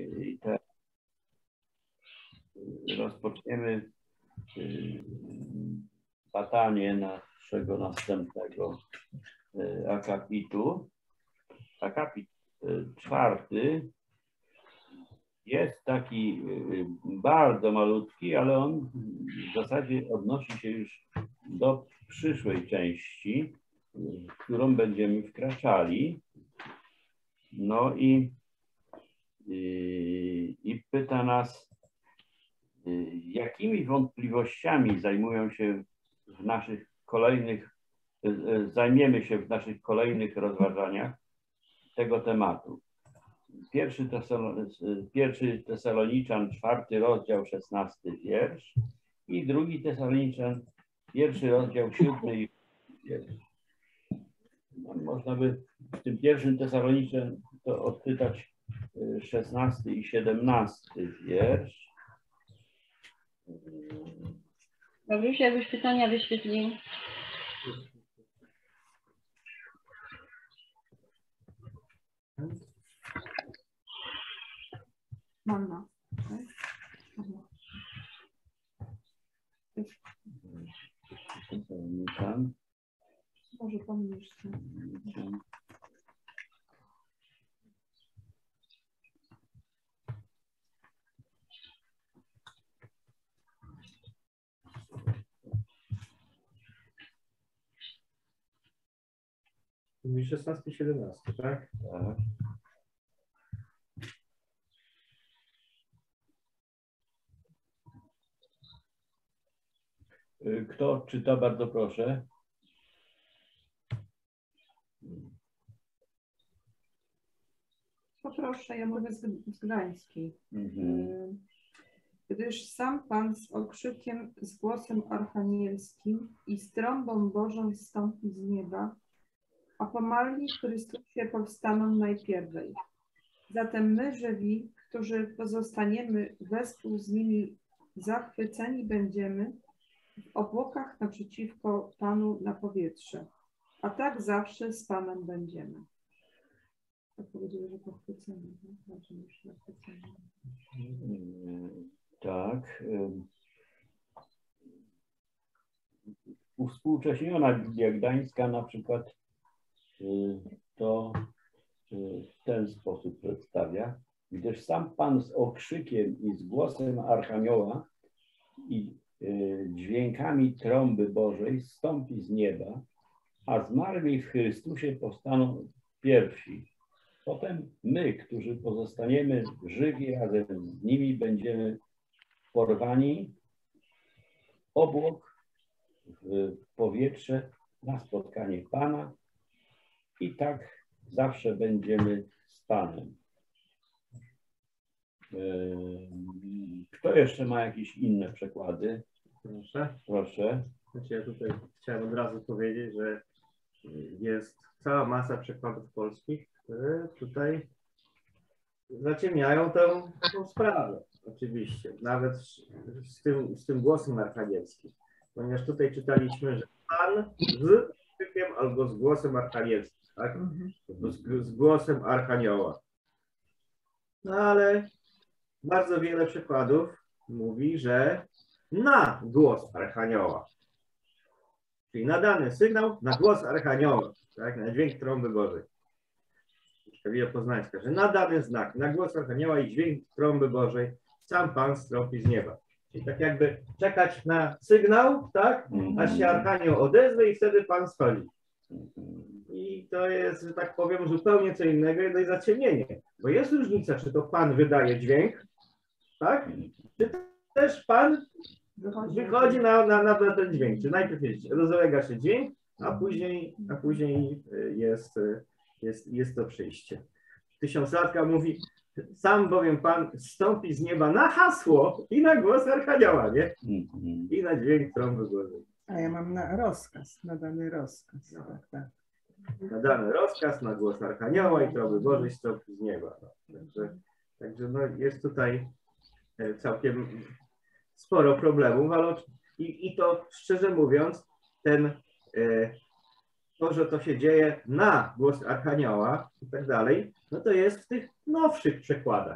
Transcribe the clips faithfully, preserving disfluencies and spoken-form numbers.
I te rozpoczniemy badanie naszego następnego akapitu. Akapit czwarty jest taki bardzo malutki, ale on w zasadzie odnosi się już do przyszłej części, w którą będziemy wkraczali. No i, i, i pyta nas, jakimi wątpliwościami zajmują się w naszych kolejnych, zajmiemy się w naszych kolejnych rozważaniach tego tematu. Pierwszy, Tesalo, pierwszy Tesaloniczan, czwarty rozdział, szesnasty wiersz i drugi Tesaloniczan, pierwszy rozdział, siódmy wiersz. No, można by w tym pierwszym Tesaloniczan to odczytać szesnasty i siedemnasty wiersz. Dobrze, jakbyś pytania wyświetlił. Manna. Może pomniejsz. szesnasty, siedemnasty, tak? Tak. Kto czyta, bardzo proszę. Poproszę, ja mówię z, z Gdańskiej. Mhm. Gdyż sam Pan z okrzykiem, z głosem archanielskim i z trąbą Bożą zstąpi z nieba, a pomarli w Chrystusie powstaną najpierwej. Zatem my, żywi, którzy pozostaniemy wespół z nimi zachwyceni będziemy w obłokach naprzeciwko Panu na powietrze, a tak zawsze z Panem będziemy. Tak powiedzieli, że pochwyceni. Znaczy już zachwyceni. Tak. Uwspółcześniona Biblia Gdańska na przykład to w ten sposób przedstawia, gdyż sam Pan z okrzykiem i z głosem archanioła i dźwiękami trąby Bożej zstąpi z nieba, a zmarli w Chrystusie powstaną pierwsi. Potem my, którzy pozostaniemy żywi razem z nimi, będziemy porwani w obłok, w powietrze na spotkanie Pana i tak zawsze będziemy z Panem. Kto jeszcze ma jakieś inne przekłady? Proszę. Proszę. Znaczy ja tutaj chciałem od razu powiedzieć, że jest cała masa przekładów polskich, które tutaj zaciemniają tę, tę sprawę. Oczywiście. Nawet z tym, z tym głosem archanielskim. Ponieważ tutaj czytaliśmy, że Pan z krzykiem albo z głosem archanielskim, tak? Z, z głosem archanioła. No ale bardzo wiele przykładów mówi, że na głos archanioła. Czyli nadany sygnał na głos archanioła, tak? Na dźwięk trąby Bożej. Biblia Poznańska, że nadany znak na głos archanioła i dźwięk trąby Bożej sam Pan zstąpi z nieba. Czyli tak jakby czekać na sygnał, tak? Aż się archanioł odezwie i wtedy Pan schodzi. I to jest, że tak powiem, zupełnie co innego i to jest zaciemnienie. Bo jest różnica, czy to Pan wydaje dźwięk, tak? Czy też Pan wychodzi na, na, na ten dźwięk. Czy najpierw jest, rozlega się dźwięk, a później, a później jest, jest, jest to przyjście. Tysiąclatka mówi, sam bowiem Pan zstąpi z nieba na hasło i na głos archanioła, nie? I na dźwięk trąby Bożej. A ja mam na rozkaz, nadany rozkaz. No. Tak, tak. Nadany rozkaz na głos archanioła i trąby Bożej zstąpi z nieba. No. Także, także no jest tutaj całkiem sporo problemów, ale i, i to szczerze mówiąc, ten, to, że to się dzieje na głos archanioła i tak dalej, no to jest w tych nowszych przekładach.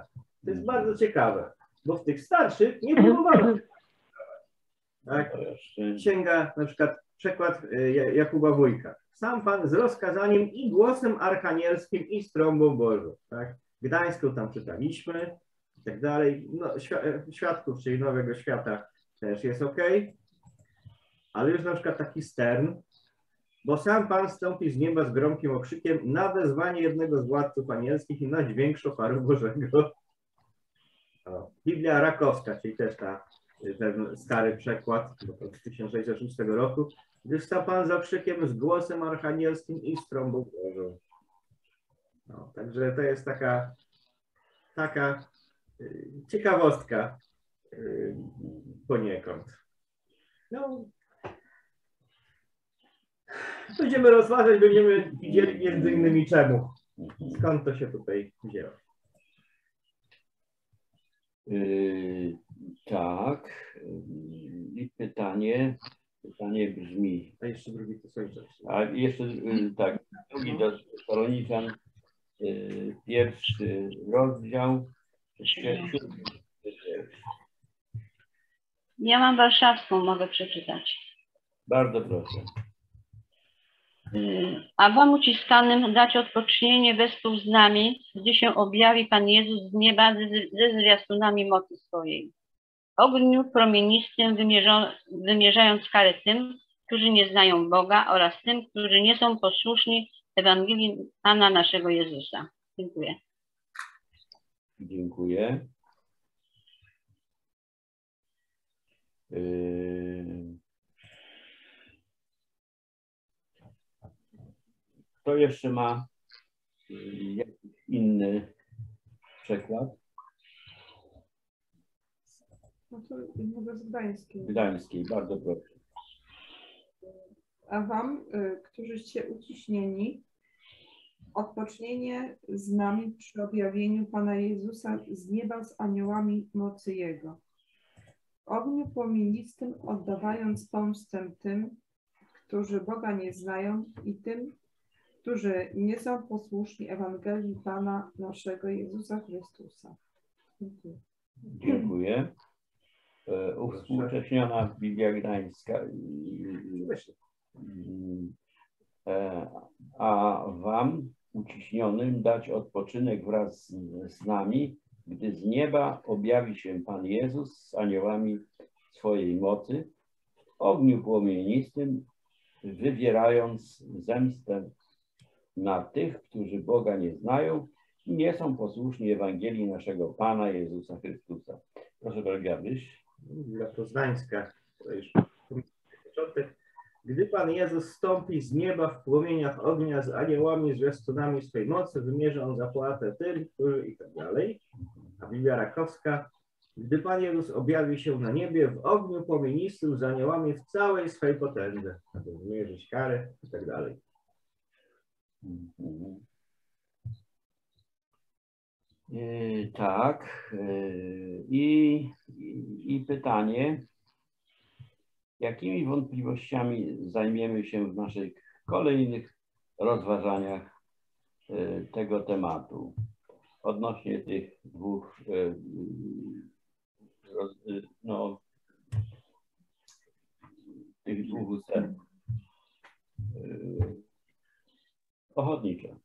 To jest bardzo ciekawe, bo w tych starszych nie próbowano. Tak? Sięga na przykład przekład Jakuba Wójka. Sam Pan z rozkazaniem i głosem archanielskim i z trąbą Bożą. Tak? Gdańską tam czytaliśmy i tak dalej. No, Świadków, czyli Nowego Świata też jest ok. Ale już na przykład taki Stern. Bo sam Pan stąpi z nieba z gromkim okrzykiem na wezwanie jednego z władców anielskich i na dźwięk szofaru Bożego. O, Biblia Rakowska, czyli też ta, ten stary przekład z tysiąc sześćset szóstego roku. Gdyż sam Pan z okrzykiem, z głosem archanielskim i z trąbą Bożą. No, także to jest taka, taka y, ciekawostka y, poniekąd. No, będziemy rozważać, będziemy widzieli między innymi czemu. Skąd to się tutaj wzięło? Yy, tak. I pytanie, pytanie brzmi. A jeszcze drugi to słońce. A jeszcze yy, tak, drugi do Tesaloniczan, yy, pierwszy rozdział, siódmy. Ja mam warszawską, mogę przeczytać. Bardzo proszę. A wam uciskanym dać odpocznienie wespół z nami, gdy się objawi Pan Jezus z nieba ze zwiastunami mocy swojej. Ogniu promienistym wymierzając karę tym, którzy nie znają Boga oraz tym, którzy nie są posłuszni Ewangelii Pana naszego Jezusa. Dziękuję. Dziękuję. Yy... Kto jeszcze ma jakiś inny przekład? No to mogę z Gdańskiej. Gdańskiej, bardzo proszę. A wam, y, którzyście uciśnieni, odpocznienie z nami przy objawieniu Pana Jezusa z nieba z aniołami mocy Jego. W ogniu płomienistym oddawając pomstę tym, którzy Boga nie znają i tym, którzy nie są posłuszni Ewangelii Pana naszego Jezusa Chrystusa. Dziękuję. Dziękuję. E, Uwspółcześniona Biblia Gdańska. E, a wam, uciśnionym, dać odpoczynek wraz z, z nami, gdy z nieba objawi się Pan Jezus z aniołami swojej mocy, w ogniu płomienistym, wywierając zemstę na tych, którzy Boga nie znają i nie są posłuszni Ewangelii naszego Pana Jezusa Chrystusa. Proszę bardzo, Gabryś. Dla Poznańska, to już początek. Gdy Pan Jezus stąpi z nieba w płomieniach ognia z aniołami, zwiastunami swej mocy, wymierzy On zapłatę tym, którzy i tak dalej. A Biblia Rakowska. Gdy Pan Jezus objawi się na niebie w ogniu płomienistym z aniołami w całej swej potędze, aby wymierzyć karę i tak dalej. Yy, tak. Yy, i, i, I pytanie, jakimi wątpliwościami zajmiemy się w naszych kolejnych rozważaniach yy, tego tematu odnośnie tych dwóch yy, roz, yy, no, tych dwóch ustępów. Yy, ochotniczo.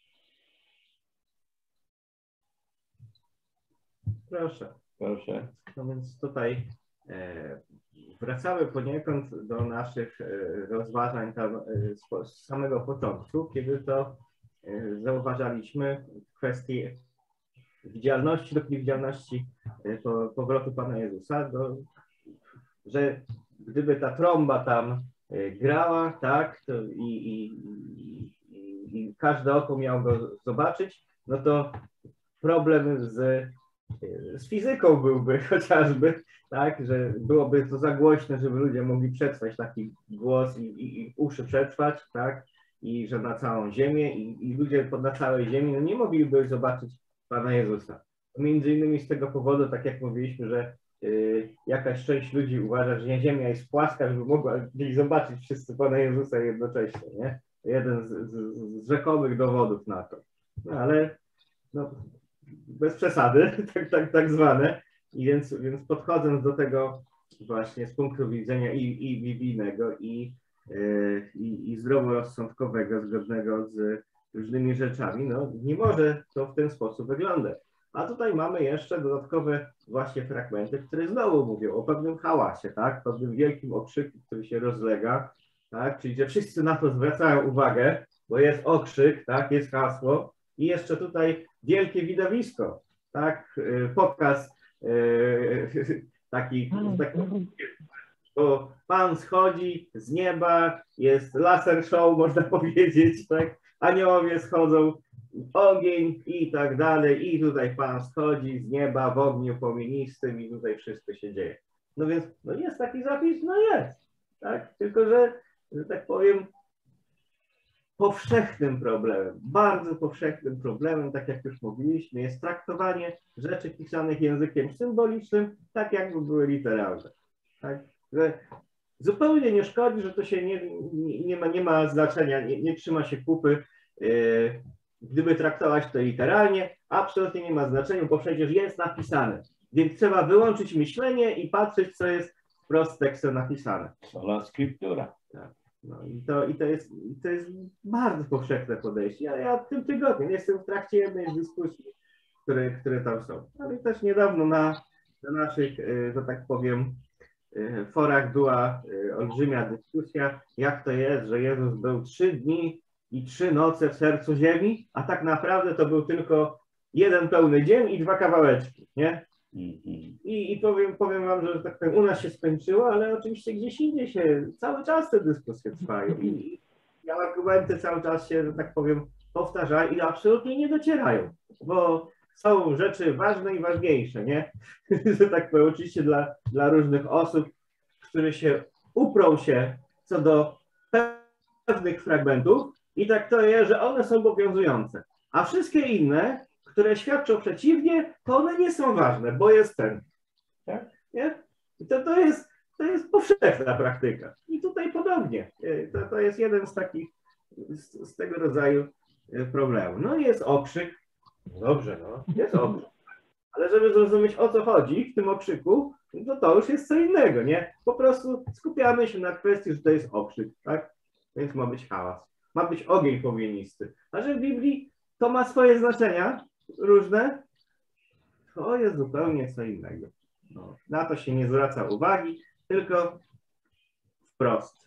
Proszę. Proszę. No więc tutaj e, wracamy poniekąd do naszych e, rozważań tam, e, z, z samego początku, kiedy to e, zauważaliśmy kwestii widzialności lub niewidzialności e, po, powrotu Pana Jezusa, do, że gdyby ta trąba tam e, grała, tak, to i, i, i, i każde oko miało go zobaczyć, no to problem z z fizyką byłby chociażby, tak, że byłoby to za głośne, żeby ludzie mogli przetrwać taki głos i, i, i uszy przetrwać, tak, i że na całą ziemię i, i ludzie na całej ziemi no nie mogliby zobaczyć Pana Jezusa. Między innymi z tego powodu, tak jak mówiliśmy, że y, jakaś część ludzi uważa, że ziemia jest płaska, żeby mogła zobaczyć wszyscy Pana Jezusa jednocześnie, nie? Jeden z, z, z rzekomych dowodów na to. No ale no, bez przesady, tak, tak, tak zwane. I więc, więc podchodząc do tego właśnie z punktu widzenia i, i biblijnego, i, i, i zdroworozsądkowego, zgodnego z różnymi rzeczami, no nie może to w ten sposób wyglądać. A tutaj mamy jeszcze dodatkowe właśnie fragmenty, które znowu mówią o pewnym hałasie, tak? Pewnym wielkim okrzyku, który się rozlega, tak? Czyli że wszyscy na to zwracają uwagę, bo jest okrzyk, tak? Jest hasło i jeszcze tutaj wielkie widowisko, tak? Pokaz yy, taki, taki, bo Pan schodzi z nieba, jest laser show, można powiedzieć, tak? Aniołowie schodzą, ogień i tak dalej, i tutaj Pan schodzi z nieba w ogniu płomienistym i tutaj wszystko się dzieje. No więc, no jest taki zapis? No jest, tak? Tylko, że, że tak powiem, powszechnym problemem, bardzo powszechnym problemem, tak jak już mówiliśmy, jest traktowanie rzeczy pisanych językiem symbolicznym, tak jakby były literalne. Tak? Że zupełnie nie szkodzi, że to się nie, nie, nie, ma, nie ma znaczenia, nie, nie trzyma się kupy, yy, gdyby traktować to literalnie, absolutnie nie ma znaczenia, bo przecież jest napisane. Więc trzeba wyłączyć myślenie i patrzeć, co jest wprost tekstem napisane. Sola scriptura. Tak. No i to, i to, jest, to jest bardzo powszechne podejście. Ja, ja w tym tygodniu jestem w trakcie jednej z dyskusji, które, które tam są. Ale też niedawno na, na naszych, że tak powiem, forach była olbrzymia dyskusja, jak to jest, że Jezus był trzy dni i trzy noce w sercu ziemi, a tak naprawdę to był tylko jeden pełny dzień i dwa kawałeczki, nie? I, i powiem, powiem wam, że tak powiem, u nas się skończyło, ale oczywiście gdzieś indziej się cały czas te dyskusje trwają i, i argumenty cały czas się, że tak powiem, powtarzają i absolutnie nie docierają, bo są rzeczy ważne i ważniejsze, nie? Że tak powiem, oczywiście dla, dla różnych osób, które się uprą się co do pewnych fragmentów i tak to jest, że one są obowiązujące, a wszystkie inne, które świadczą przeciwnie, to one nie są ważne, bo jest ten. Tak? Nie? I to, to, jest, to jest powszechna praktyka. I tutaj podobnie. To, to jest jeden z takich, z, z tego rodzaju problemów. No i jest okrzyk. Dobrze, no. Jest okrzyk. Ale żeby zrozumieć, o co chodzi w tym okrzyku, to to już jest co innego, nie? Po prostu skupiamy się na kwestii, że to jest okrzyk, tak? Więc ma być hałas. Ma być ogień płomienisty. A że w Biblii to ma swoje znaczenia różne, to jest zupełnie co innego. No, na to się nie zwraca uwagi, tylko wprost.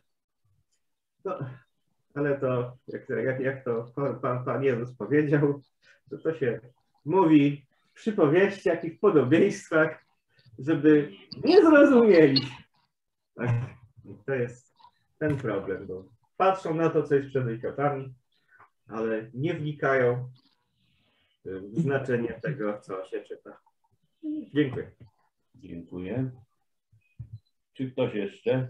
No, ale to, jak, jak, jak to Pan, Pan Jezus powiedział, to to się mówi w przypowieściach i w podobieństwach, żeby nie zrozumieli. Tak, to jest ten problem, bo patrzą na to, co jest przed ich oczami, ale nie wnikają w znaczenie tego, co się czyta. Dziękuję. Dziękuję. Czy ktoś jeszcze?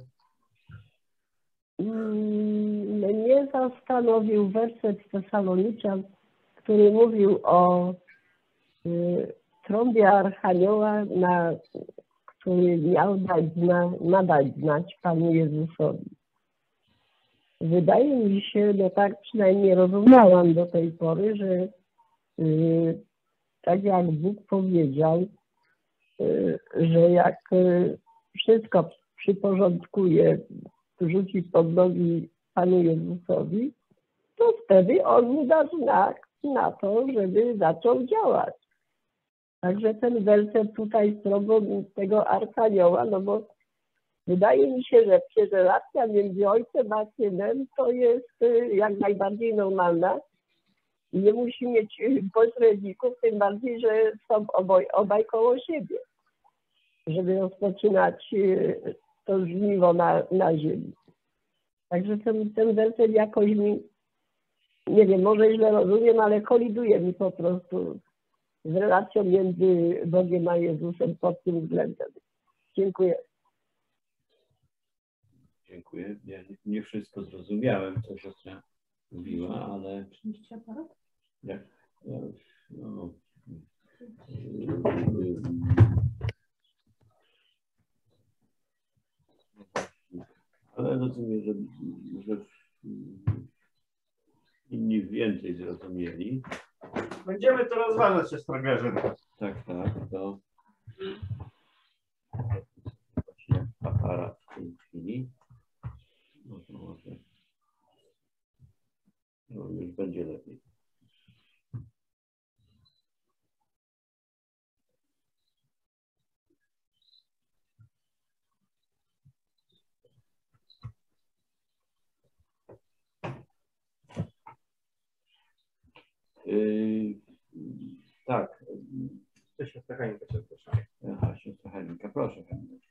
Mnie zastanowił werset Tesaloniczan, który mówił o y, trąbie Archanioła, na, który miał dać zna, nadać znać Panu Jezusowi. Wydaje mi się, no tak przynajmniej rozumiałam do tej pory, że y, tak jak Bóg powiedział, y, że jak y, wszystko przyporządkuje, rzuci pod nogi Panu Jezusowi, to wtedy On mu da znak na to, żeby zaczął działać. Także ten werset tutaj z trąbą tego Archanioła, no bo wydaje mi się, że relacja między ojcem a synem to jest jak najbardziej normalna. Nie musi mieć pośredników, tym bardziej, że są oboj, obaj koło siebie, żeby rozpoczynać to żniwo na, na ziemi. Także ten, ten werset jakoś mi, nie wiem, może źle rozumiem, ale koliduje mi po prostu z relacją między Bogiem a Jezusem pod tym względem. Dziękuję. Dziękuję. Ja nie wszystko zrozumiałem, co siostra mówiła, ale Przynieście aparat? jak, no, ale rozumiem, że, że inni więcej zrozumieli. Będziemy to rozważać, siostra Grażyna. Tak, tak, to właśnie aparat w tej chwili. No to może no, już będzie lepiej. Yy, tak. To siostra Halinka się proszę. Aha, siostra Halinka, proszę.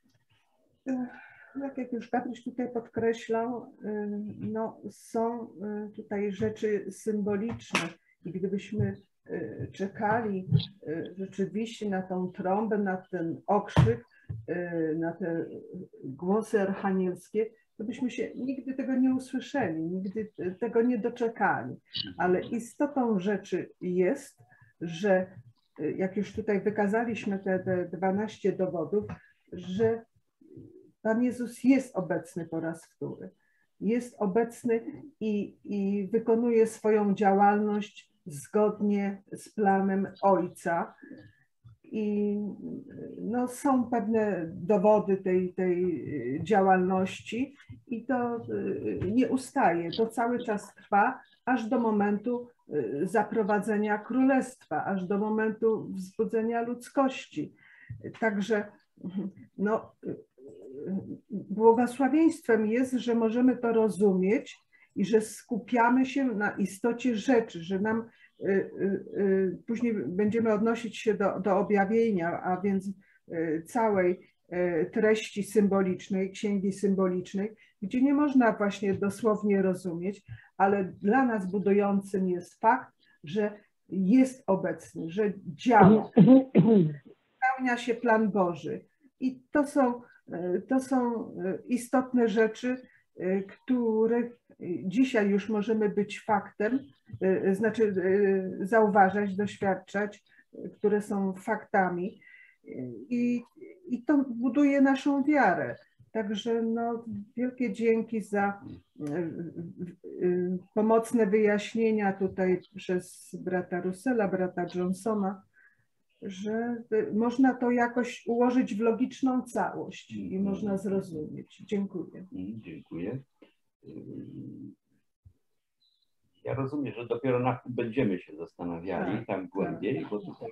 Tak jak już Gabryś tutaj podkreślał, no, są tutaj rzeczy symboliczne i gdybyśmy czekali rzeczywiście na tą trąbę, na ten okrzyk, na te głosy archanielskie, to byśmy się nigdy tego nie usłyszeli, nigdy tego nie doczekali. Ale istotą rzeczy jest, że jak już tutaj wykazaliśmy te, te dwanaście dowodów, że Pan Jezus jest obecny po raz wtóry. Jest obecny i, i wykonuje swoją działalność zgodnie z planem Ojca. I no, są pewne dowody tej, tej działalności i to nie ustaje. To cały czas trwa aż do momentu zaprowadzenia królestwa, aż do momentu wzbudzenia ludzkości. Także no, błogosławieństwem jest, że możemy to rozumieć i że skupiamy się na istocie rzeczy, że nam y, y, y, później będziemy odnosić się do, do objawienia, a więc y, całej y, treści symbolicznej, księgi symbolicznej, gdzie nie można właśnie dosłownie rozumieć, ale dla nas budującym jest fakt, że jest obecny, że działa, spełnia się plan Boży. I to są To są istotne rzeczy, które dzisiaj już możemy być faktem, znaczy zauważać, doświadczać, które są faktami i, i to buduje naszą wiarę. Także no, wielkie dzięki za pomocne wyjaśnienia tutaj przez brata Russella, brata Johnsona, że można to jakoś ułożyć w logiczną całość i można zrozumieć. Dziękuję. Dziękuję. Ja rozumiem, że dopiero na tym będziemy się zastanawiali tak, tak głębiej, tak. Bo tutaj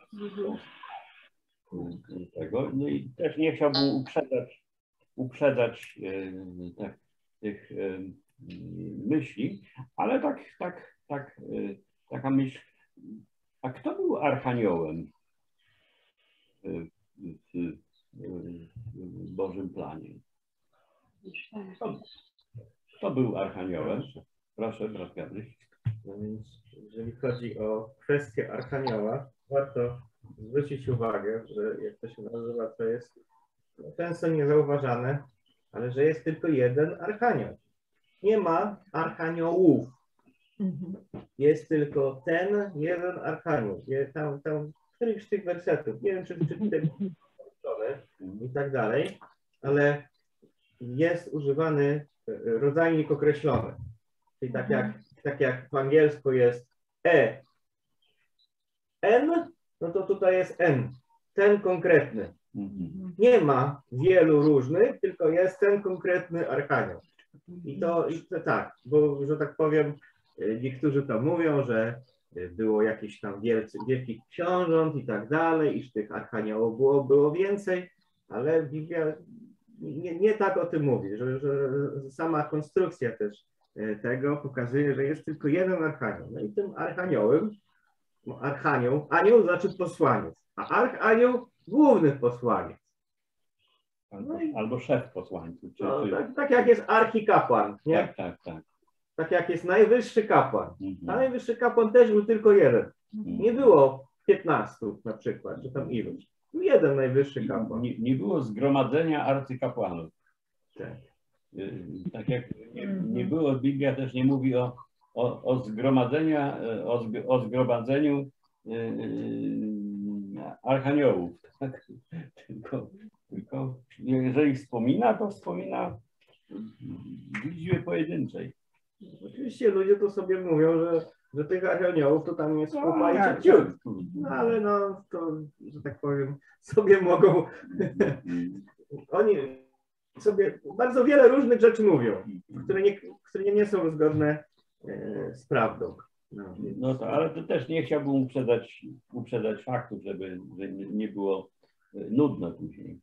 tego. No i też nie chciałbym uprzedzać, uprzedzać tak, tych myśli, ale tak, tak, tak, taka myśl, a kto był archaniołem w, w, w Bożym planie? Kto, kto był archaniołem? Proszę, brat Gabryś. No więc, jeżeli chodzi o kwestię archanioła, warto zwrócić uwagę, że jak to się nazywa, to jest no, często niezauważane, ale że jest tylko jeden archanioł. Nie ma archaniołów. Jest tylko ten jeden archanioł. Tam, tam któryś z tych wersetów, nie wiem, czy czytałem i tak dalej, ale jest używany rodzajnik określony. Czyli tak jak, tak jak po angielsku jest E, N, no to tutaj jest N, ten konkretny. Nie ma wielu różnych, tylko jest ten konkretny archanioł. I to, i to tak, bo, że tak powiem, niektórzy to mówią, że było jakieś tam wielcy, wielkich książąt i tak dalej, iż tych archaniołów było, było więcej, ale Biblia nie, nie tak o tym mówi, że, że sama konstrukcja też tego pokazuje, że jest tylko jeden archanioł. No i tym archaniołem, archanioł, anioł znaczy posłaniec, a archanioł główny posłaniec. Albo, no i, albo szef posłańców. Czy, no, czy... tak, tak jak jest archikapłan, nie? Tak, tak, tak. Tak jak jest najwyższy kapłan. Mhm. A najwyższy kapłan też był tylko jeden. Mhm. Nie było piętnastu na przykład, czy tam iluś. Był jeden najwyższy kapłan. Nie, nie było zgromadzenia arcykapłanów. Tak. Tak jak nie, nie było, Biblia też nie mówi o, o, o, zgromadzenia, o, zg, o zgromadzeniu yy, archaniołów. Tak? Tylko, tylko jeżeli wspomina, to wspomina w liczbie pojedynczej. Oczywiście ludzie to sobie mówią, że że tych aniołów to tam jest kupa i Tak, ciut. tak. No ale no to, że tak powiem, sobie mogą, oni sobie bardzo wiele różnych rzeczy mówią, które nie, które nie są zgodne e, z prawdą. No, więc... No to, ale to też nie chciałbym uprzedzać, uprzedzać faktów, żeby, żeby nie było nudno później.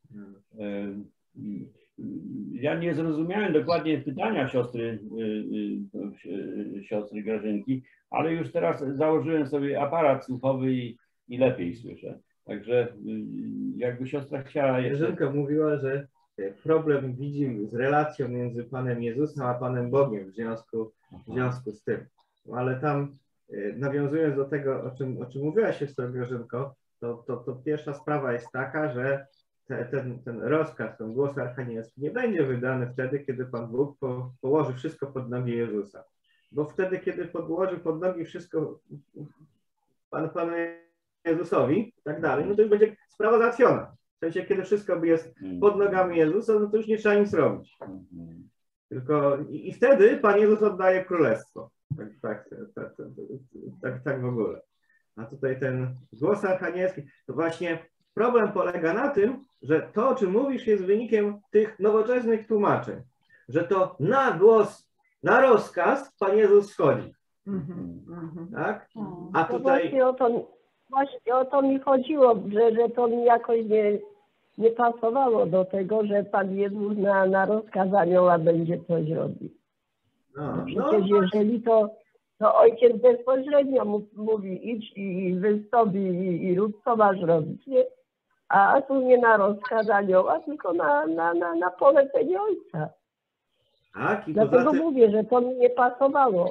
Ja nie zrozumiałem dokładnie pytania siostry, siostry Grażynki, ale już teraz założyłem sobie aparat słuchowy i, i lepiej słyszę. Także jakby siostra chciała jeszcze... Grażynka mówiła, że problem widzi z relacją między Panem Jezusem a Panem Bogiem w związku, w związku z tym. Ale tam nawiązując do tego, o czym, o czym mówiła siostra Grażynko, to, to, to pierwsza sprawa jest taka, że te, ten, ten rozkaz, ten głos archanielski nie będzie wydany wtedy, kiedy Pan Bóg po, położy wszystko pod nogi Jezusa. Bo wtedy, kiedy podłoży pod nogi wszystko Pan, Panu Jezusowi i tak dalej, no to już będzie sprawa załatwiona. W sensie, kiedy wszystko jest pod nogami Jezusa, no to już nie trzeba nic robić. Tylko i, i wtedy Pan Jezus oddaje królestwo. Tak, tak, tak, tak, tak, tak w ogóle. A tutaj ten głos archanielski, to właśnie problem polega na tym, że to, o czym mówisz, jest wynikiem tych nowoczesnych tłumaczeń. Że to na głos, na rozkaz Pan Jezus schodzi. Tak? A No tutaj... właśnie o to, właśnie o to mi chodziło, że, że to mi jakoś nie, nie pasowało do tego, że Pan Jezus na, na rozkaz anioła będzie coś robił. No, Przecież no, jeżeli to, to ojciec bezpośrednio mówi idź i wystąp i, i rób co masz robić, nie? A tu nie na rozkaz anioła, tylko na, na, na, na polecenie ojca. tak, i Dlatego poza tym, mówię, że to mi nie pasowało.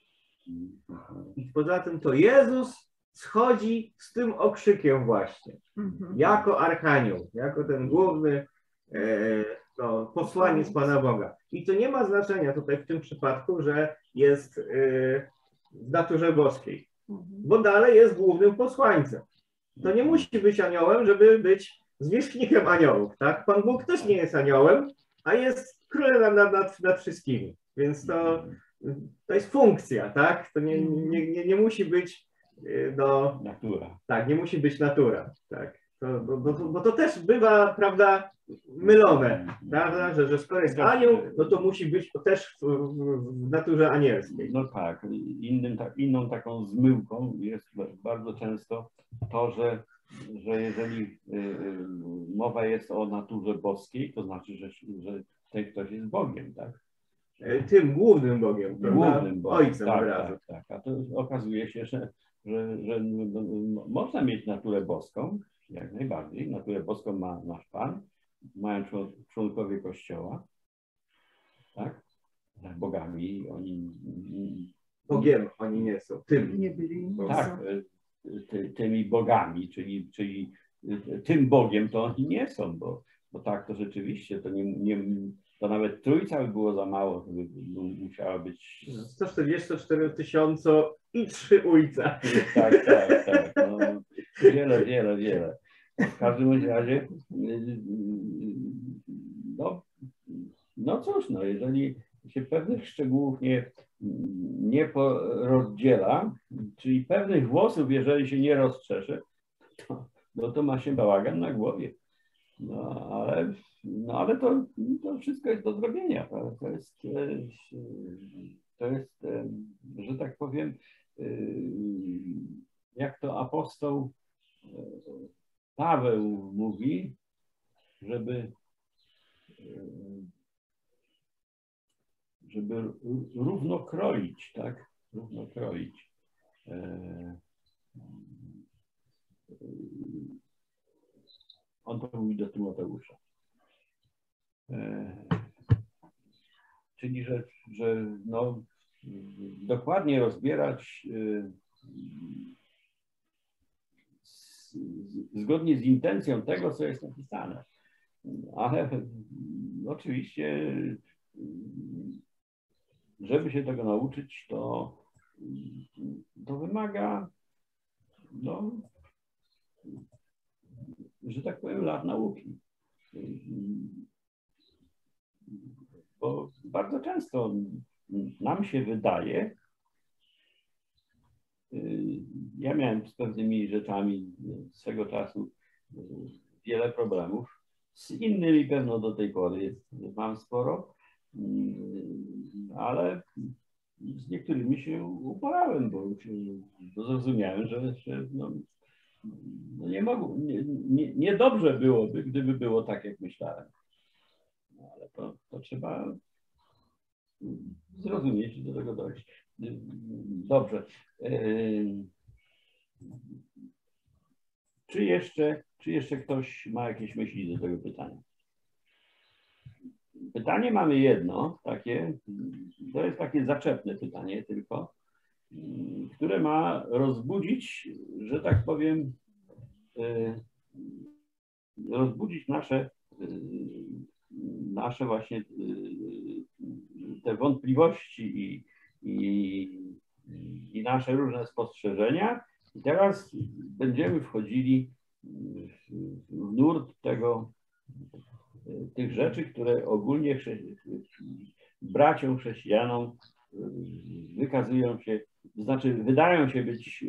i poza tym to Jezus schodzi z tym okrzykiem właśnie. Jako archanioł, jako ten główny e, no, posłaniec Pana Boga. I to nie ma znaczenia tutaj w tym przypadku, że jest e, w naturze boskiej, bo dalej jest głównym posłańcem. To nie musi być aniołem, żeby być zwierzchnikiem aniołów, tak? Pan Bóg też nie jest aniołem, a jest królem nad, nad, nad wszystkimi. Więc to, to jest funkcja, tak? To nie, nie, nie, nie musi być no, natura. Tak, nie musi być natura, tak. To, bo, bo, bo to też bywa, prawda, mylone, prawda, że, że skoro jest anioł, no to musi być to też w, w, w naturze anielskiej. No tak, innym, tak, inną taką zmyłką jest bardzo często to, że, że jeżeli mowa jest o naturze boskiej, to znaczy, że, że ten ktoś jest Bogiem, tak? Tym głównym Bogiem, prawda? Głównym Bogiem, Ojcem tak, od razu. tak, tak. A to okazuje się, że, że, że no, no, można mieć naturę boską, jak najbardziej. Naturę boską ma nasz Pan, mają członkowie Kościoła, tak? Bogami, oni... Bogiem oni nie są, tym. Nie byli. Tak, ty, tymi bogami, czyli, czyli tym Bogiem to oni nie są, bo, bo tak to rzeczywiście, to, nie, nie, to nawet trójca by było za mało, by musiała być... sto czterdzieści cztery tysiące i trzy ujca. Tak, tak, tak. No, wiele, wiele, wiele. W każdym razie, no, no cóż, no, jeżeli się pewnych szczegółów nie, nie rozdziela, czyli pewnych włosów, jeżeli się nie rozczesze, to, no to ma się bałagan na głowie. No ale, no, ale to, to wszystko jest do zrobienia. To jest, to jest, że tak powiem, jak to apostoł Paweł mówi, żeby żeby równo kroić, tak? Równo kroić. On to mówi do Tymoteusza. Czyli, że, że no, dokładnie rozbierać z, zgodnie z intencją tego, co jest napisane. Ale oczywiście, żeby się tego nauczyć, to, to wymaga, no, że tak powiem, lat nauki. Bo bardzo często nam się wydaje, ja miałem z pewnymi rzeczami swego czasu wiele problemów. Z innymi pewno do tej pory jest, mam sporo, ale z niektórymi się uporałem, bo, bo zrozumiałem, że, że no, no nie, mogło, nie, nie, nie dobrze byłoby, gdyby było tak, jak myślałem. No, ale to, to trzeba zrozumieć i do tego dojść. Dobrze. Czy jeszcze, czy jeszcze ktoś ma jakieś myśli do tego pytania? Pytanie mamy jedno, takie, to jest takie zaczepne pytanie tylko, które ma rozbudzić, że tak powiem, rozbudzić nasze, nasze właśnie te wątpliwości i, i, i nasze różne spostrzeżenia. I teraz będziemy wchodzili w nurt tego, tych rzeczy, które ogólnie chrze- braciom chrześcijanom wykazują się, znaczy wydają się być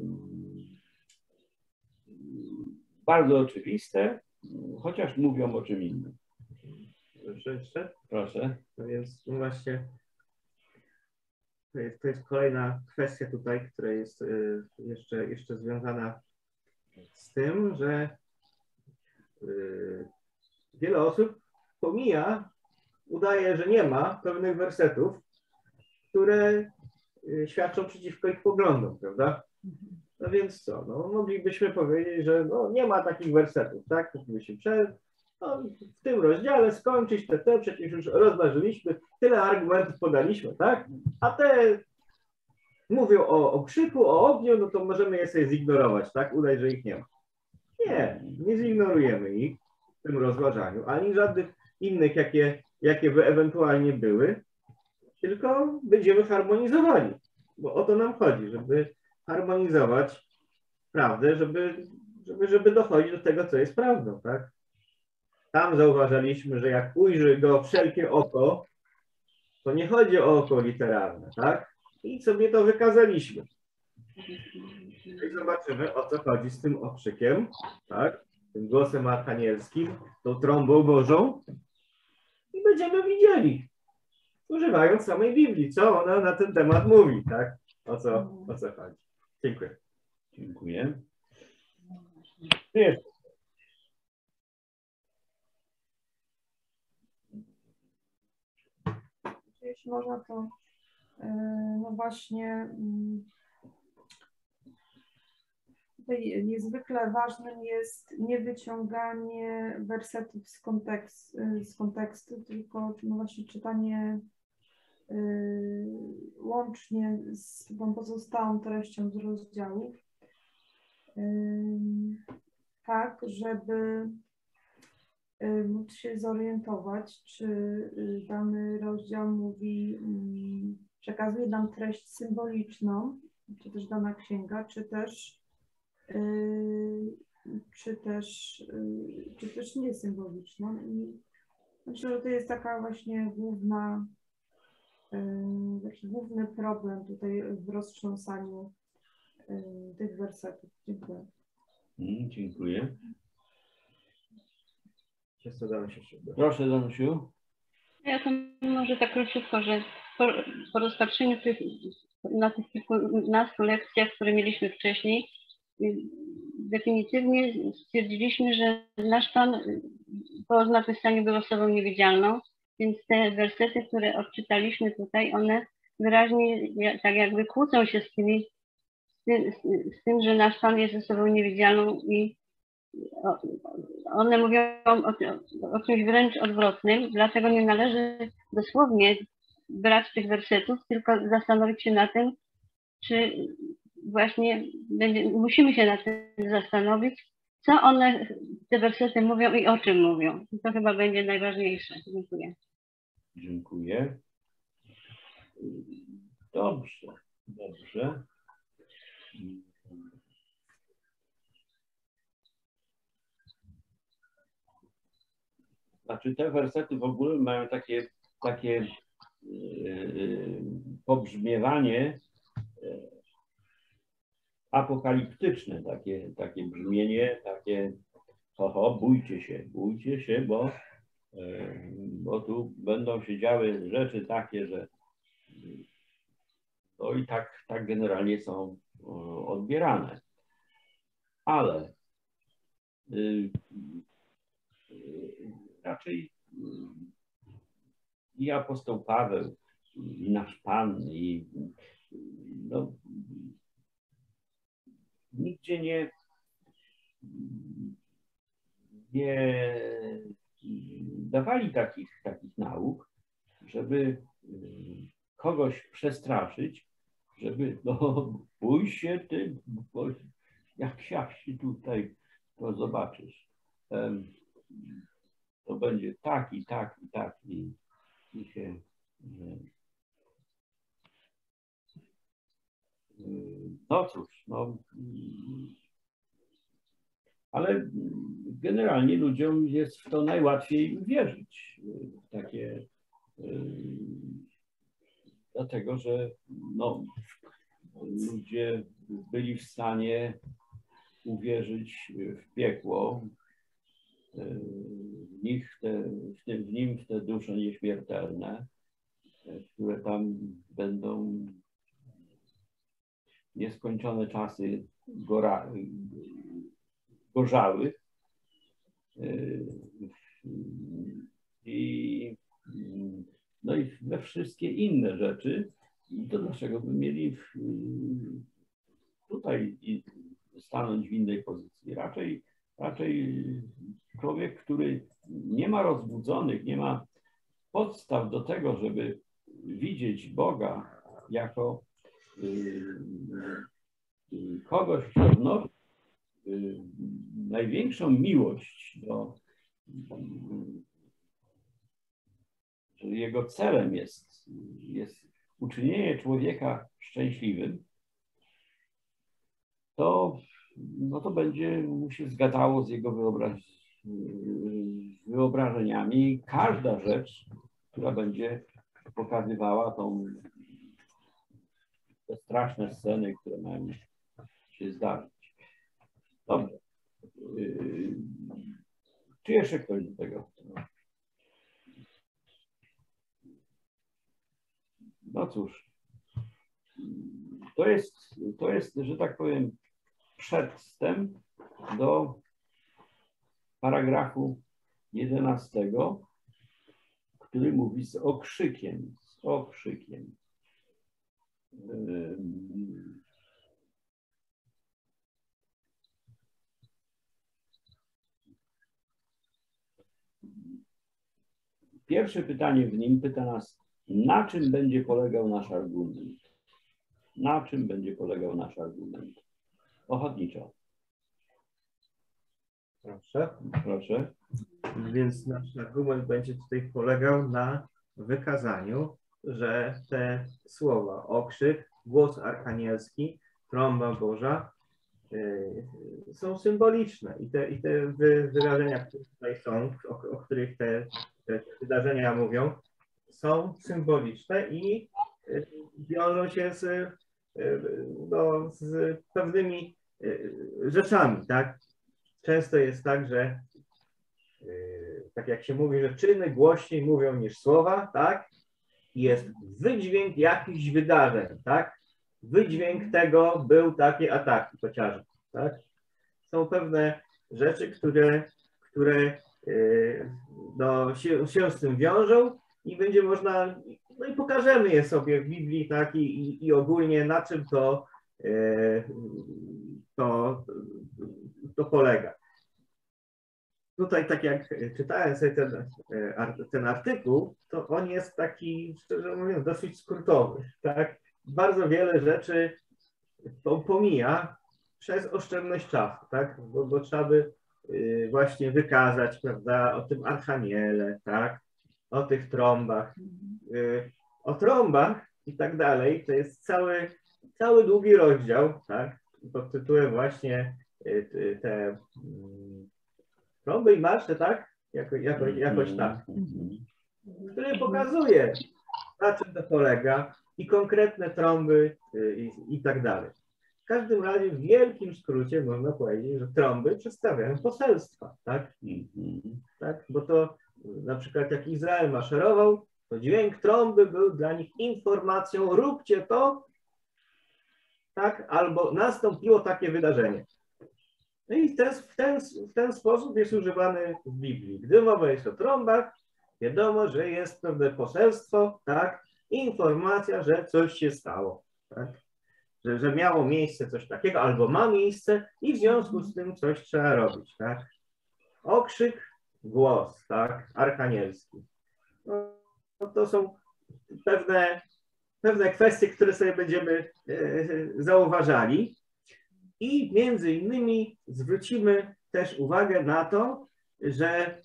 bardzo oczywiste, chociaż mówią o czym innym. Proszę jeszcze? Proszę. No więc no właśnie to jest, to jest kolejna kwestia tutaj, która jest y, jeszcze, jeszcze związana z tym, że y, wiele osób pomija, udaje, że nie ma pewnych wersetów, które y, świadczą przeciwko ich poglądom, prawda? No więc co? No, moglibyśmy powiedzieć, że no, nie ma takich wersetów, tak? Moglibyśmy przed, no, w tym rozdziale skończyć te, te, przecież już rozważyliśmy, tyle argumentów podaliśmy, tak? A te mówią o, o krzyku, o ogniu, no to możemy je sobie zignorować, tak? Udać, że ich nie ma. Nie, nie zignorujemy ich w tym rozważaniu, ani żadnych innych, jakie, jakie by ewentualnie były, tylko będziemy harmonizowali, bo o to nam chodzi, żeby harmonizować prawdę, żeby, żeby, żeby dochodzić do tego, co jest prawdą, tak? Tam zauważaliśmy, że jak ujrzy go wszelkie oko, to nie chodzi o oko literalne, tak? I sobie to wykazaliśmy. I zobaczymy, o co chodzi z tym okrzykiem, tak? Tym głosem archanielskim, tą trąbą Bożą. I będziemy widzieli, używając samej Biblii, co ona na ten temat mówi, tak? O co, o co chodzi. Dziękuję. Dziękuję. Jeszcze. Jeśli można, to yy, no właśnie yy, tutaj niezwykle ważnym jest nie wyciąganie wersetów z, kontekst, z kontekstu, tylko no właśnie czytanie yy, łącznie z tą pozostałą treścią z rozdziałów. Yy, tak, żeby móc się zorientować, czy dany rozdział mówi, przekazuje nam treść symboliczną, czy też dana księga, czy też, czy też, czy też nie symboliczną. I myślę, że to jest taka właśnie główna, taki główny problem tutaj w roztrząsaniu tych wersetów. Dziękuję. Mm, dziękuję. Proszę, Danusiu. Ja to może tak króciutko, że po, po rozpatrzeniu tych, na tych kilkunastu lekcjach, które mieliśmy wcześniej, definitywnie stwierdziliśmy, że nasz Pan po zmartwychwstaniu był osobą niewidzialną, więc te wersety, które odczytaliśmy tutaj, one wyraźnie tak jakby kłócą się z tymi, z tym, z tym że nasz Pan jest osobą niewidzialną i one mówią o, o czymś wręcz odwrotnym, dlatego nie należy dosłownie brać tych wersetów, tylko zastanowić się na tym, czy właśnie będzie, musimy się nad tym zastanowić, co one, te wersety mówią i o czym mówią. I to chyba będzie najważniejsze. Dziękuję. Dziękuję. Dobrze, dobrze. Znaczy te wersety w ogóle mają takie, takie yy, pobrzmiewanie yy, apokaliptyczne takie, takie brzmienie, takie oho, bójcie się, bójcie się, bo, bo tu będą się działy rzeczy takie, że no i tak, tak generalnie są odbierane. Ale y, y, raczej i apostoł Paweł, i nasz Pan, i no, nigdzie nie, nie dawali takich, takich nauk, żeby kogoś przestraszyć, żeby no bój się ty, bo jak siawsi tutaj, to zobaczysz. To będzie tak i tak i tak i, i się no cóż, no ale generalnie ludziom jest w to najłatwiej uwierzyć. Takie dlatego, że no, ludzie byli w stanie uwierzyć w piekło, w, nich te, w, tym, w nim w te dusze nieśmiertelne, które tam będą nieskończone czasy gora, gorzały. I, no i we wszystkie inne rzeczy, to dlaczego by mieli w, tutaj stanąć w innej pozycji? Raczej, raczej człowiek, który nie ma rozbudzonych, nie ma podstaw do tego, żeby widzieć Boga jako kogoś, kto wnosi największą miłość do, że jego celem jest, jest uczynienie człowieka szczęśliwym, to, no to będzie mu się zgadzało z jego wyobraź, wyobrażeniami. Każda rzecz, która będzie pokazywała tą, te straszne sceny, które mają się zdarzyć. Dobrze. Czy jeszcze ktoś do tego? No cóż, to jest, to jest, że tak powiem, przedwstęp do paragrafu jedenastego, który mówi z okrzykiem, z okrzykiem. Pierwsze pytanie w nim pyta nas, na czym będzie polegał nasz argument? Na czym będzie polegał nasz argument? Ochotniczo. Proszę. Proszę. Więc nasz argument będzie tutaj polegał na wykazaniu, że te słowa okrzyk, głos archanielski, trąba Boża yy, są symboliczne i te, i te wyrażenia, które tutaj są, o, o których te, te wydarzenia mówią, są symboliczne i yy, wiążą się z, yy, no, z pewnymi yy, rzeczami, tak? Często jest tak, że yy, tak jak się mówi, że czyny głośniej mówią niż słowa, tak? Jest wydźwięk jakichś wydarzeń, tak? Wydźwięk tego był taki a taki chociażby, tak? Są pewne rzeczy, które, które yy, no, się, się z tym wiążą i będzie można, no i pokażemy je sobie w Biblii, tak? I, i, i ogólnie na czym to, yy, to, to polega. Tutaj, tak jak czytałem sobie ten, ten artykuł, to on jest taki, szczerze mówiąc, dosyć skrótowy, tak? Bardzo wiele rzeczy pomija przez oszczędność czasu, tak? Bo, bo trzeba by właśnie wykazać, prawda, o tym archaniele, tak? O tych trąbach. O trąbach i tak dalej, to jest cały, cały długi rozdział, tak? Pod tytułem właśnie te trąby i marsze, tak? Jako, jako, jakoś tak. Który pokazuje, na czym to polega i konkretne trąby i, i tak dalej. każdym razie w wielkim skrócie można powiedzieć, że trąby przedstawiają poselstwa, tak? Mhm. Tak? Bo to na przykład jak Izrael maszerował, to dźwięk trąby był dla nich informacją, róbcie to, tak? Albo nastąpiło takie wydarzenie. No i w ten, w ten, w ten sposób jest używany w Biblii. Gdy mowa jest o trąbach, wiadomo, że jest pewne poselstwo, tak? Informacja, że coś się stało, tak? Że, że miało miejsce coś takiego, albo ma miejsce i w związku z tym coś trzeba robić, tak? Okrzyk, głos, tak? Archanielski. No, to są pewne, pewne kwestie, które sobie będziemy e, zauważali. I między innymi zwrócimy też uwagę na to, że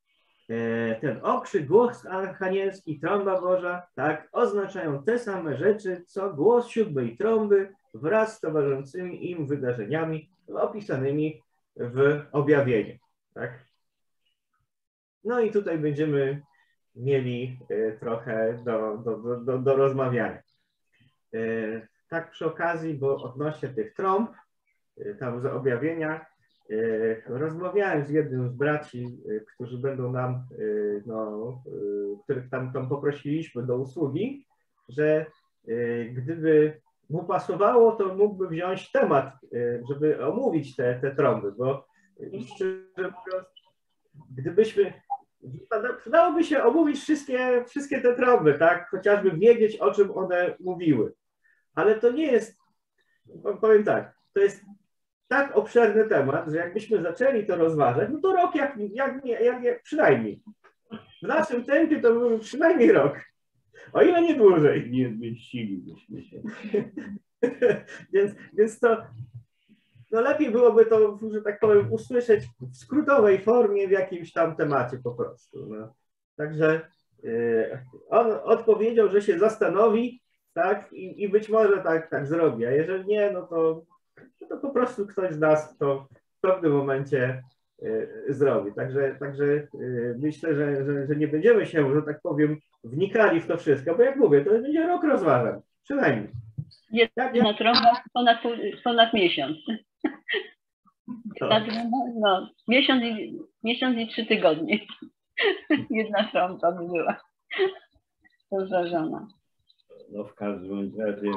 ten okrzyk, głos archanielski, trąba Boża, tak, oznaczają te same rzeczy, co głos siódmej trąby wraz z towarzyszącymi im wydarzeniami opisanymi w objawieniu. Tak? No i tutaj będziemy mieli trochę do, do, do, do rozmawiania. Tak przy okazji, bo odnośnie tych trąb, tam z objawienia, rozmawiałem z jednym z braci, którzy będą nam, no, których tam, tam poprosiliśmy do usługi, że gdyby mu pasowało, to mógłby wziąć temat, żeby omówić te, te trąby, bo szczerze mówiąc, gdybyśmy, przydałoby się omówić wszystkie, wszystkie te trąby, tak, chociażby wiedzieć, o czym one mówiły, ale to nie jest, powiem tak, to jest tak obszerny temat, że jakbyśmy zaczęli to rozważać, no to rok jak, jak, jak, jak przynajmniej. W naszym tempie to byłby przynajmniej rok. O ile nie dłużej. Nie zmieścilibyśmy się. więc, więc to no lepiej byłoby to, że tak powiem, usłyszeć w skrótowej formie w jakimś tam temacie po prostu. No. Także yy, on odpowiedział, że się zastanowi, tak, i, i być może tak, tak zrobi, a jeżeli nie, no to to po prostu ktoś z nas to w pewnym momencie y, zrobi. Także, także y, myślę, że, że, że nie będziemy się, że tak powiem, wnikali w to wszystko, bo jak mówię, to będzie rok rozważań, przynajmniej. Jest jak, na jak... trąbach ponad, ponad miesiąc. To. Ta trąba, no, miesiąc, i, miesiąc i trzy tygodnie. Jedna trąba by była rozważona. No w każdym razie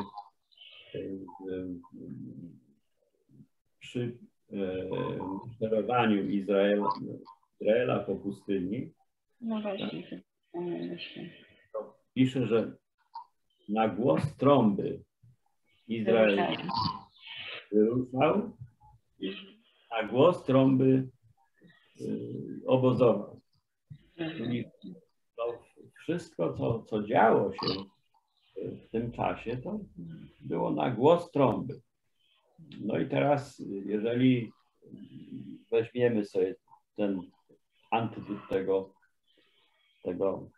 przy sterowaniu Izraela, Izraela po pustyni, No właśnie, tak, myślę. pisze, że na głos trąby Izrael wyruszał, a głos trąby obozował. Czyli to wszystko, co, co działo się w tym czasie, to było na głos trąby. No i teraz, jeżeli weźmiemy sobie ten antytut tego, tego,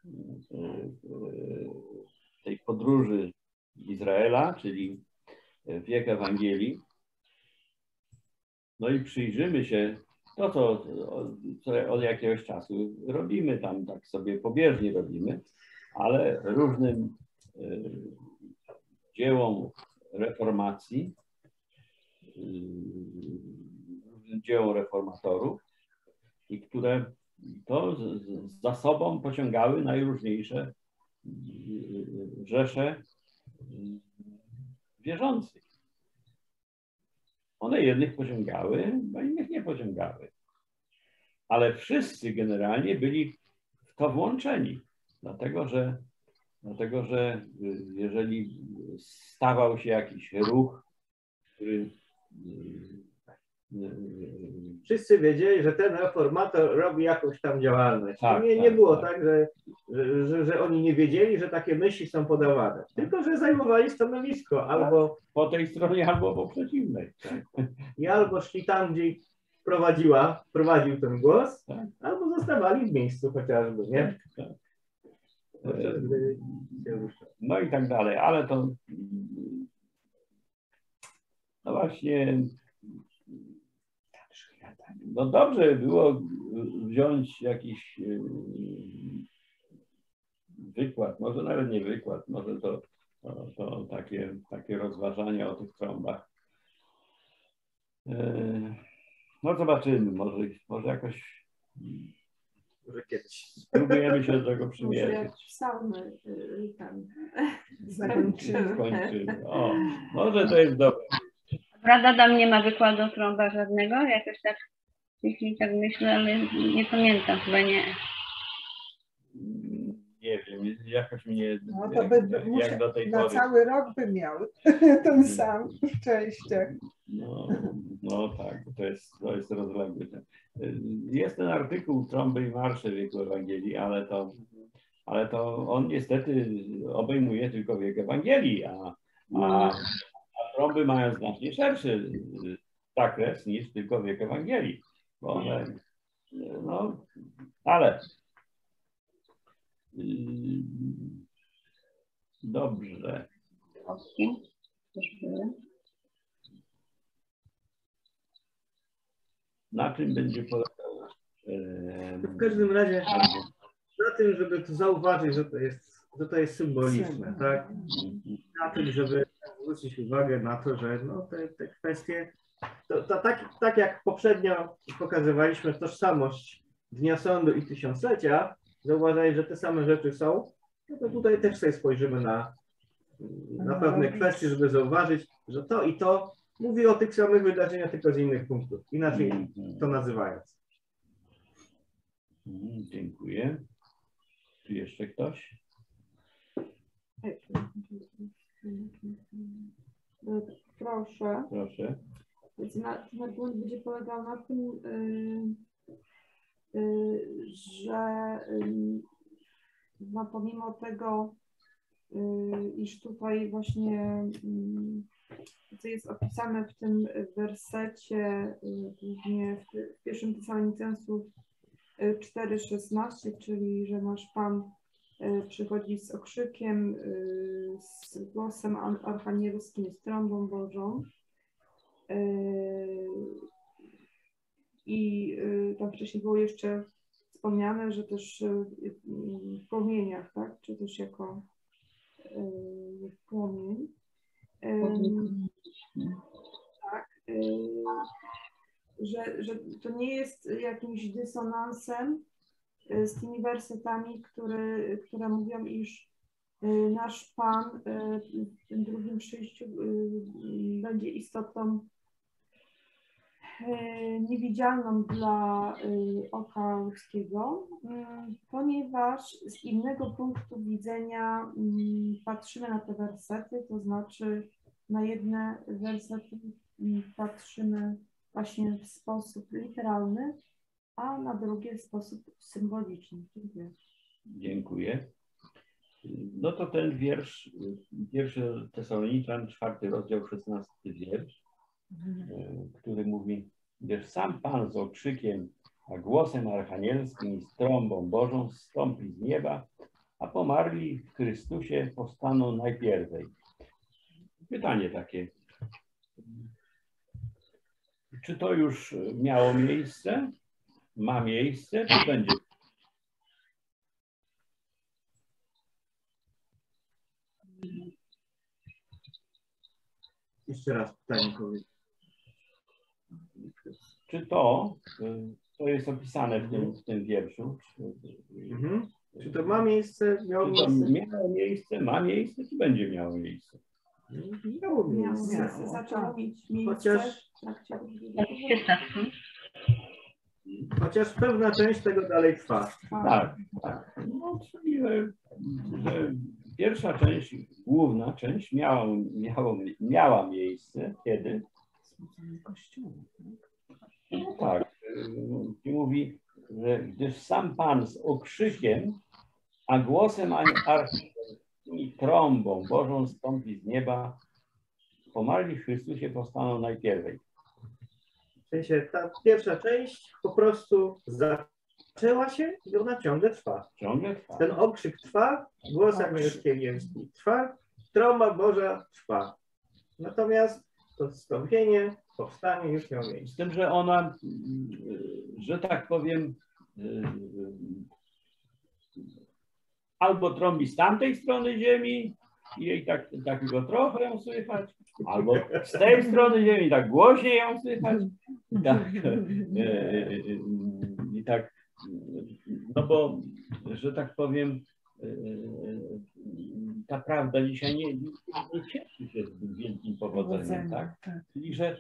tej podróży Izraela, czyli wiek Ewangelii, no i przyjrzymy się to, co, co od jakiegoś czasu robimy, tam tak sobie pobieżnie robimy, ale różnym dziełom reformacji, dziełom reformatorów, i które to za sobą pociągały najróżniejsze rzesze wierzących. One jednych pociągały, a innych nie pociągały. Ale wszyscy generalnie byli w to włączeni, dlatego że Dlatego, że jeżeli stawał się jakiś ruch, który... Wszyscy wiedzieli, że ten reformator robi jakąś tam działalność. Tak, nie, tak, nie było tak, tak, że, że, że oni nie wiedzieli, że takie myśli są podawane. Tylko, że zajmowali stanowisko albo... Po tej stronie, albo po przeciwnej. I albo szli tam, gdzie prowadziła, prowadził ten głos, tak, albo zostawali w miejscu chociażby, nie? Tak. No i tak dalej, ale to no właśnie no dobrze było wziąć jakiś wykład, może nawet nie wykład, może to, to, to takie, takie rozważania o tych trąbach No zobaczymy, może, może jakoś Może kiedyś. spróbujemy się do tego Może przymierzyć. jak psalmy y, tam Zakończymy. Skończymy. O, może to jest dobre. Rada tam nie ma wykładu o trąbach żadnego? Jakoś tak, jeśli tak myślę, ale nie pamiętam, chyba nie. Nie wiem, jakoś mnie No to jak, by, jak, musia, jak do tej na pory. cały rok by miał ten sam w częściach. No, no tak, to jest, to jest rozległy. Jest ten artykuł Trąby i marsze wieku Ewangelii, ale to, ale to on niestety obejmuje tylko wiek Ewangelii, a, a, a trąby mają znacznie szerszy zakres niż tylko wiek Ewangelii. Bo one, no, ale dobrze. Polskim też były. Na czym będzie polegało? W każdym razie na tym, żeby to zauważyć, że to jest, że to jest symboliczne, tak? Na tym, żeby zwrócić uwagę na to, że no, te, te kwestie, to, to tak, tak jak poprzednio pokazywaliśmy tożsamość Dnia Sądu i Tysiąclecia, zauważaj, że te same rzeczy są, no to tutaj też sobie spojrzymy na, na pewne kwestie, żeby zauważyć, że to i to mówi o tych samych wydarzeniach, tylko z innych punktów, inaczej to nazywając. Dziękuję. Czy jeszcze ktoś? Proszę. Proszę. Więc na, ten argument będzie polegał na tym, y, y, że y, no, pomimo tego, y, iż tutaj właśnie y, co jest opisane w tym wersecie, y, głównie w, w pierwszym Tesalonicenów cztery szesnaście, czyli że nasz Pan y, przychodzi z okrzykiem, y, z głosem archanielskim, z trąbą Bożą. I tam wcześniej było jeszcze wspomniane, że też w płomieniach, tak? Czy też jako płomień. Tak. Że, że to nie jest jakimś dysonansem z tymi wersetami, które, które mówią, iż nasz Pan w tym drugim przyjściu będzie istotą niewidzialną dla oka ludzkiego, ponieważ z innego punktu widzenia patrzymy na te wersety, to znaczy na jedne wersety patrzymy właśnie w sposób literalny, a na drugie w sposób symboliczny. Dziękuję. Dziękuję. No to ten wiersz, pierwszy Tesaloniczan, czwarty rozdział, szesnasty wiersz, który mówi, gdyż sam Pan z okrzykiem, a głosem archanielskim i z trąbą Bożą zstąpi z nieba, a pomarli w Chrystusie powstaną najpierwej. Pytanie takie. Czy to już miało miejsce? Ma miejsce? Czy będzie? Jeszcze raz pytanie powiem. Czy to, to jest opisane w tym, w tym wierszu? Mhm. Czy to ma miejsce? Miało Czy to miejsce? miało miejsce, ma miejsce, czy będzie miało miejsce? Miało Miało miejsce. miejsce, zaczęło mieć miejsce Chociaż, w trakcie chociaż pewna część tego dalej trwa. Tak, tak. No, czyli, że, że pierwsza część, główna część miała, miało, miała miejsce. Kiedy? No tak. I mówi, że gdyż sam Pan z okrzykiem, a głosem archanielskim i trąbą Bożą stąpi z nieba, pomarli w Chrystusie powstaną najpierwej. W sensie ta pierwsza część po prostu zaczęła się i ona ciągle trwa. Ciągle trwa. Ten okrzyk trwa, głos archanielski trwa, trąba Boża trwa. Natomiast to zstąpienie, powstanie już miało miejsce. Z tym, że ona, że tak powiem, albo trąbi z tamtej strony ziemi, i jej tak, takiego trochę ją słychać, albo z tej strony ziemi tak głośniej ją słychać. I tak, i tak, no bo, że tak powiem, ta prawda dzisiaj nie, nie cieszy się zbyt wielkim powodzeniem, tak? Czyli, że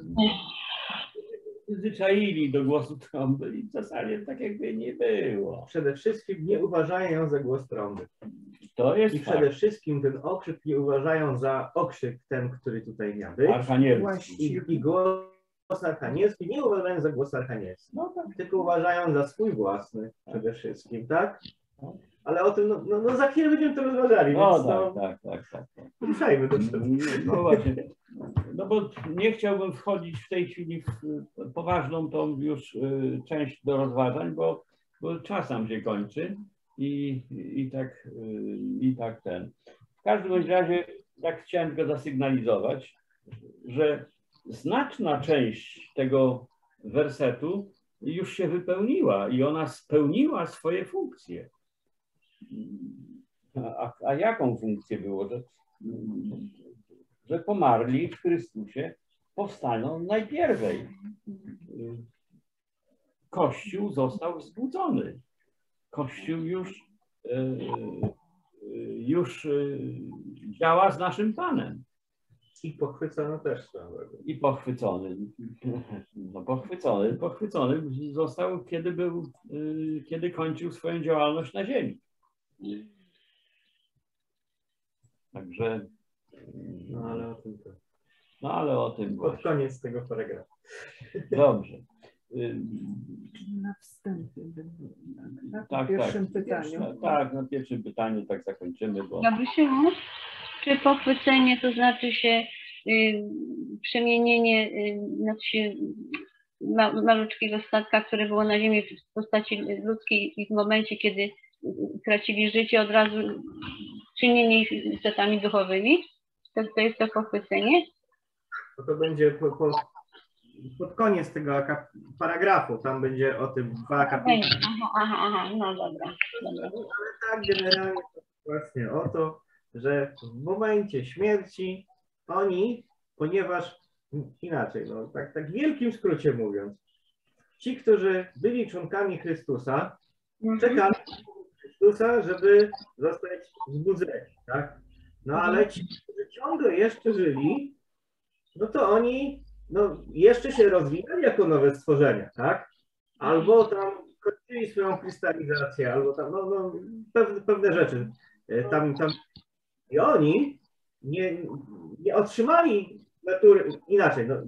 przyzwyczaili do głosu trąby i w zasadzie tak jakby nie było. Przede wszystkim nie uważają ją za głos trąby. To jest I fakt. przede wszystkim ten okrzyk nie uważają za okrzyk ten, który tutaj miał być. Archanielski. I, I głos archanielski nie uważają za głos archanielski, No tak. tylko uważają za swój własny przede wszystkim, tak? Ale o tym, no, no, no za chwilę będziemy to rozważali, No więc tak, no, tak, tak, tak, tak. ruszajmy do przodu. No właśnie. No bo nie chciałbym wchodzić w tej chwili w poważną tą już y, część do rozważań, bo, bo czas nam się kończy i, i, tak, y, i tak ten. W każdym bądź razie tak chciałem tylko zasygnalizować, że znaczna część tego wersetu już się wypełniła i ona spełniła swoje funkcje. A, a jaką funkcję było? Że, że pomarli w Chrystusie powstaną najpierwej. Kościół został wzbudzony. Kościół już, już działa z naszym Panem. I pochwycono też. I pochwycony. No pochwycony, pochwycony został, kiedy był, kiedy kończył swoją działalność na ziemi. Także. No ale o tym to. No ale o tym Pod właśnie. koniec tego paragrafu. Dobrze. Na wstępie. Tak, Tak, w pierwszym tak. pytaniu. Tak, na pierwszym pytaniu tak zakończymy, bo. Gabrysiu, czy pochwycenie to znaczy się y, przemienienie y, znaczy się ma, maluczkiego statka, które było na ziemi w postaci ludzkiej i w momencie, kiedy tracili życie, od razu czynienie ich istotami duchowymi? To, to jest to pochwycenie? No to będzie po, po, pod koniec tego paragrafu, tam będzie o tym dwa akapity. Aha, aha, aha, no dobra. dobra. Ale tak generalnie to właśnie o to, że w momencie śmierci oni, ponieważ inaczej, no tak, tak w wielkim skrócie mówiąc, ci, którzy byli członkami Chrystusa, czekali na Chrystusa, żeby zostać wzbudzeni, tak? No ale ci, którzy ciągle jeszcze żyli, no to oni no, jeszcze się rozwijali jako nowe stworzenia, tak? Albo tam kończyli swoją krystalizację, albo tam no, no, pewne, pewne rzeczy. Tam, tam. I oni nie, nie otrzymali natury, inaczej, no,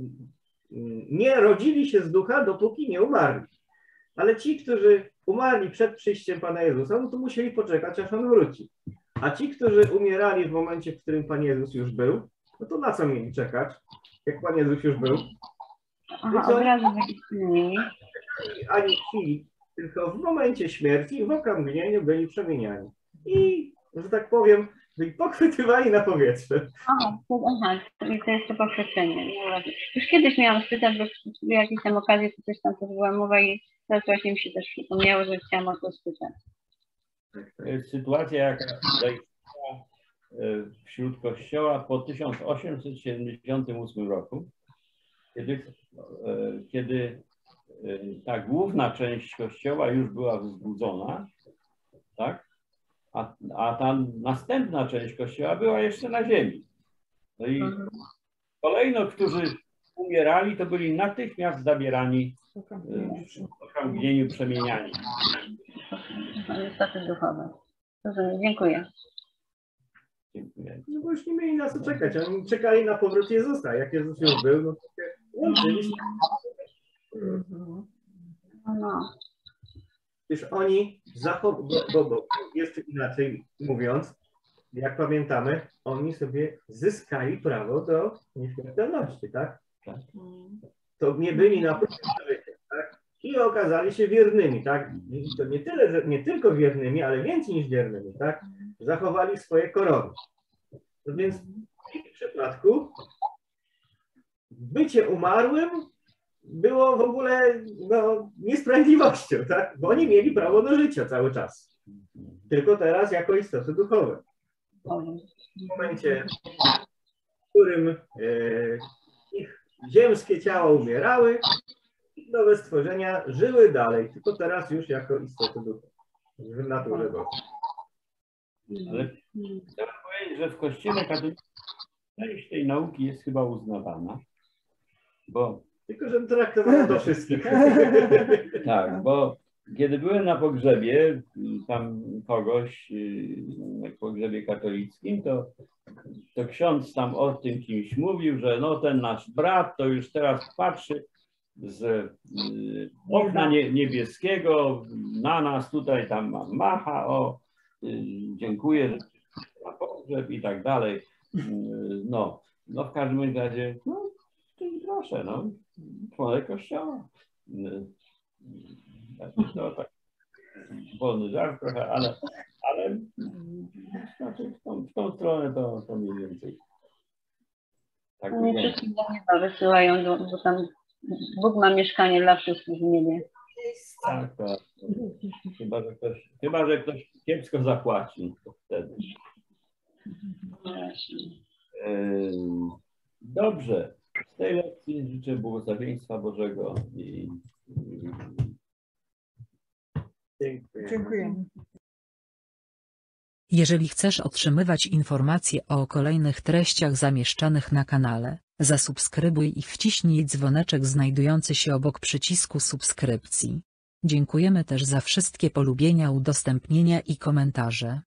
nie rodzili się z ducha, dopóki nie umarli. Ale ci, którzy umarli przed przyjściem Pana Jezusa, no to musieli poczekać, aż On wróci. A ci, którzy umierali w momencie, w którym Pan Jezus już był, no to na co mieli czekać, jak Pan Jezus już był? Aha, od razu wyistnieli. Ani chwili, tylko w momencie śmierci, w okamgnieniu byli przemieniani. I, że tak powiem, byli pochwytywani na powietrze. Aha, to, aha, to jest to pochwycenie. Już kiedyś miałam spytać, bo w jakiejś tam okazji to coś tam też była mowa i teraz właśnie mi się też przypomniało, że chciałam o to spytać. To jest sytuacja, jaka zaistniała wśród Kościoła po tysiąc osiemset siedemdziesiątym ósmym roku, kiedy, kiedy ta główna część Kościoła już była wzbudzona, tak? A, a ta następna część Kościoła była jeszcze na ziemi. No i kolejno, którzy umierali, to byli natychmiast zabierani w okamgnieniu przemieniani. Istoty duchowe. Rozumiem, dziękuję. Dziękuję. No bo już nie mieli na co czekać. Oni czekali na powrót Jezusa. Jak Jezus już był, no to się łączyli. No. Już oni zachowali, bo, bo jeszcze inaczej mówiąc, jak pamiętamy, oni sobie zyskali prawo do nieśmiertelności, tak? Tak. To nie byli na próbie życia, tak? I okazali się wiernymi, tak? I to nie tyle, że nie tylko wiernymi, ale więcej niż wiernymi, tak? Zachowali swoje korony. No więc w ich przypadku bycie umarłym było w ogóle no, niesprawiedliwością, tak? Bo oni mieli prawo do życia cały czas. Tylko teraz jako istoty duchowe. w momencie, w którym e, ich ziemskie ciała umierały, nowe stworzenia żyły dalej, tylko teraz już jako istoty duchowe w naturze Bożej. Ale chciałbym powiedzieć, że w Kościele katolickim część tej nauki jest chyba uznawana, bo Tylko, że traktowana do wszystkich. tak, bo kiedy byłem na pogrzebie tam kogoś, na pogrzebie katolickim, to, to ksiądz tam o tym kimś mówił, że no ten nasz brat to już teraz patrzy z y, okna nie, niebieskiego na nas, tutaj tam macha, o y, dziękuję za pogrzeb i tak dalej. Y, no, no w każdym razie, no proszę, no, członek Kościoła. Y, no tak, wolny żart trochę, ale, ale znaczy w, tą, w tą stronę to, to mniej więcej. Tak Nie wygląda. wszystkich do nieba wysyłają, bo, bo tam Bóg ma mieszkanie dla wszystkich w niebie. Tak, tak. Chyba, że ktoś, chyba, że ktoś kiepsko zapłaci, to wtedy. Ym, Dobrze. Z tej lekcji życzę błogosławieństwa Bożego i, i Dziękuję. Dziękujemy. Jeżeli chcesz otrzymywać informacje o kolejnych treściach zamieszczanych na kanale, zasubskrybuj i wciśnij dzwoneczek znajdujący się obok przycisku subskrypcji. Dziękujemy też za wszystkie polubienia, udostępnienia i komentarze.